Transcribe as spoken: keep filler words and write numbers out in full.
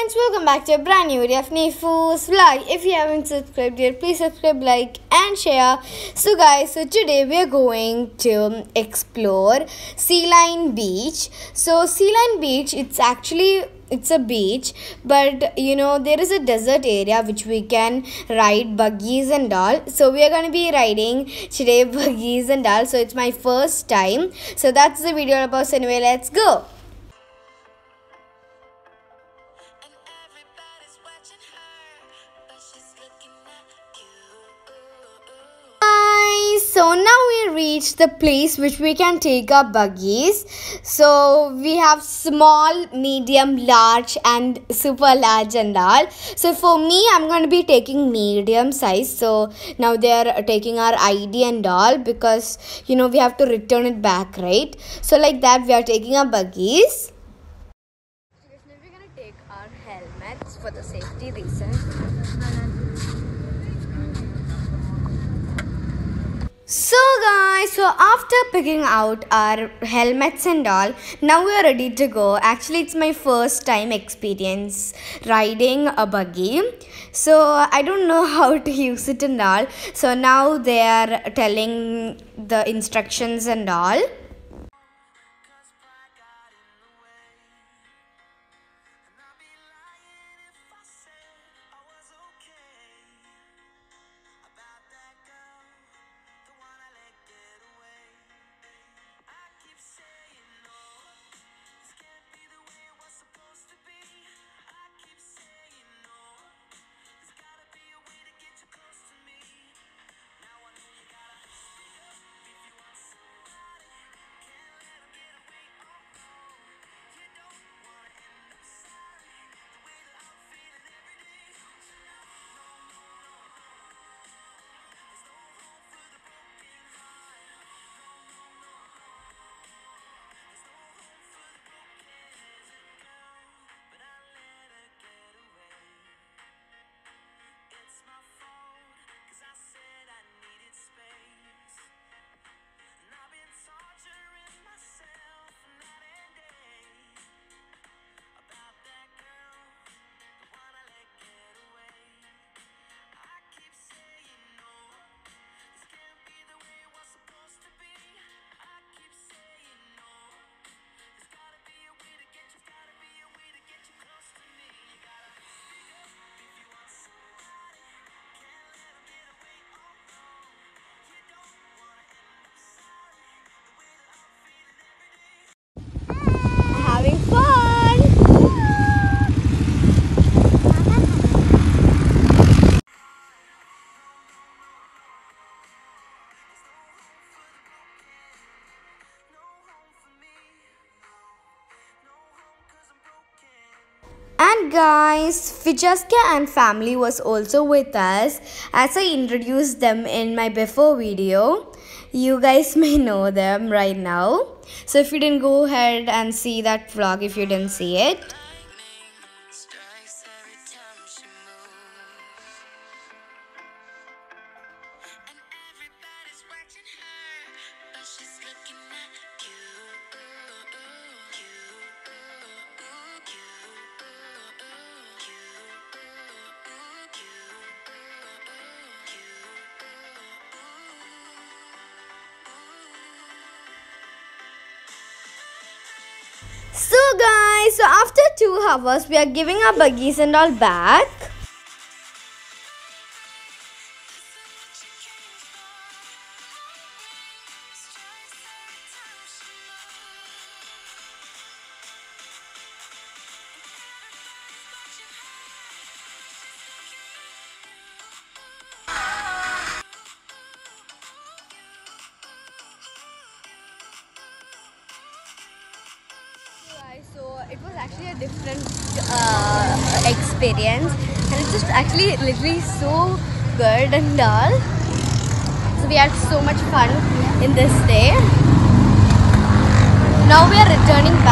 friends, welcome back to a brand new video of Nefu's vlog. If you haven't subscribed yet, please subscribe, like and share. So guys, so today we are going to explore Sea Lion Beach. So Sea Lion Beach, it's actually it's a beach, but you know there is a desert area which we can ride buggies and all. So we are going to be riding today buggies and all. So it's my first time. So that's the video about. So anyway, let's go. So now we reached the place which we can take our buggies. So we have small, medium, large and super large and all. So for me, I'm going to be taking medium size. So now they are taking our I D and all because you know we have to return it back, right? So like that we are taking our buggies. We're going to take our helmets for the safety reason. So guys, so after picking out our helmets and all, now we are ready to go. Actually, it's my first time experience riding a buggy. So I don't know how to use it and all. So now they are telling the instructions and all. Having fun! And guys, Fijaska and family was also with us as I introduced them in my before video. You guys may know them right now. So if you didn't, go ahead and see that vlog if you didn't see it. So guys, so after two hours, we are giving our buggies and all back. So it was actually a different uh, experience, and it's just actually literally so good and all. So we had so much fun in this day. Now we are returning back.